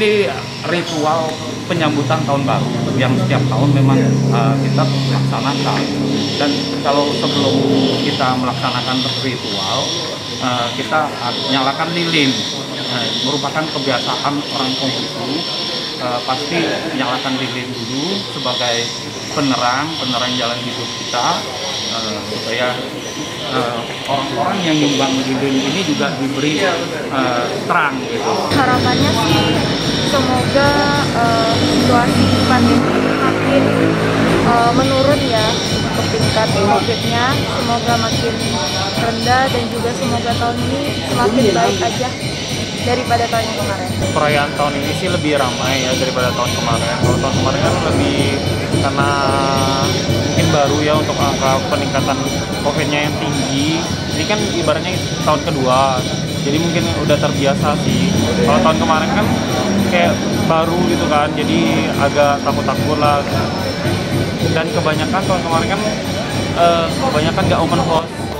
Ini ritual penyambutan tahun baru yang setiap tahun memang kita laksanakan. Dan kalau sebelum kita melaksanakan ritual, kita nyalakan lilin. Merupakan kebiasaan orang Konghucu, pasti nyalakan lilin dulu sebagai penerang jalan hidup kita, supaya orang-orang yang nyumbang lilin ini juga diberi terang gitu. Harapannya sih semoga situasi pandemi makin menurun ya untuk tingkat COVID-nya, semoga makin rendah dan juga semoga tahun ini semakin baik aja daripada tahun yang kemarin. Perayaan tahun ini sih lebih ramai ya daripada tahun kemarin. Kalau tahun kemarin kan lebih karena mungkin baru ya untuk angka peningkatan COVID-nya yang tinggi. Ini kan ibaratnya tahun kedua, jadi mungkin udah terbiasa sih. Kalau tahun kemarin kan kayak baru gitu kan, jadi agak takut-takut lah. Dan kebanyakan tahun kemarin kan kebanyakan nggak open house.